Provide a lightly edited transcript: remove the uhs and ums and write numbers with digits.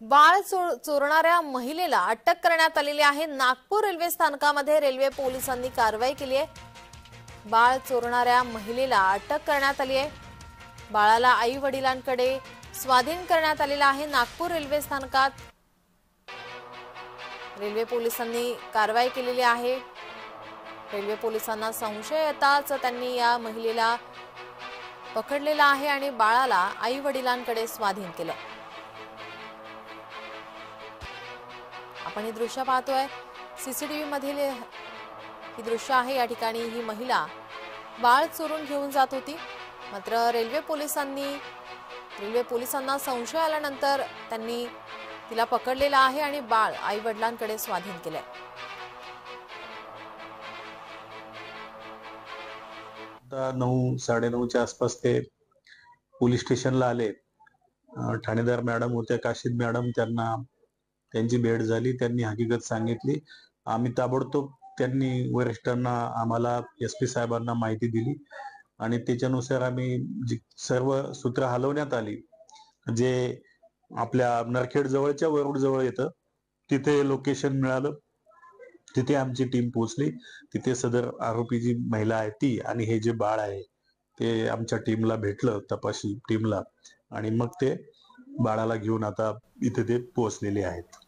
बाळ चोरणाऱ्या महिलेला अटक करण्यात आलेली आहे। नागपूर रेल्वे स्थानकामध्ये रेल्वे पोलिसांनी कारवाई केली आहे। बाळ चोरणाऱ्या महिलेला अटक करण्यात आली आहे। बाळाला आई वडिलांकडे स्वाधीन करण्यात आलेला आहे। नागपूर रेल्वे स्थानकात रेल्वे पोलिसांनी कारवाई केलेली आहे। रेल्वे पोलिसांना संशय येताच त्यांनी या महिलेला पकडलेला आहे आणि बाळाला आई वडिलांकडे स्वाधीन केलं। आपण हे दृश्य पाहतोय, सीसीटीव्ही मधील ही दृश्य आहे। या ठिकाणी ही महिला बाळ चोरून घेऊन जात होती, मात्र रेल्वे पोलिसांना संशय आल्यानंतर त्यांनी तिला पकडलेला आहे आणि बाळ आई वडिलांकडे स्वाधीन केलंय। 9, 9:30च्या आसपास ते पोलीस स्टेशनला आले। ठाणेदार मॅडम होत्या, काशीद मॅडम, त्यांची भेट झाली। त्यांनी हकीकत सांगितली। आम्ही ताबडतोब त्यांनी वरिष्ठांना, आम्हाला एसपी साहेबांना माहिती दिली आणि त्याच्यानुसार आम्ही सर्व सूत्र हलवण्यात आली। जे आपल्या नरखेड जवळच्या वरुड जवळ येतं, तिथे लोकेशन मिळालं। तिथे आमची टीम पोहोचली। तिथे सदर आरोपी जी महिला आहे ती आणि हे जे बाळ आहे ते आमच्या टीमला भेटलं, तपासी टीमला, आणि मग ते बाळाला घेऊन आता इथे ते पोहोचलेले आहेत।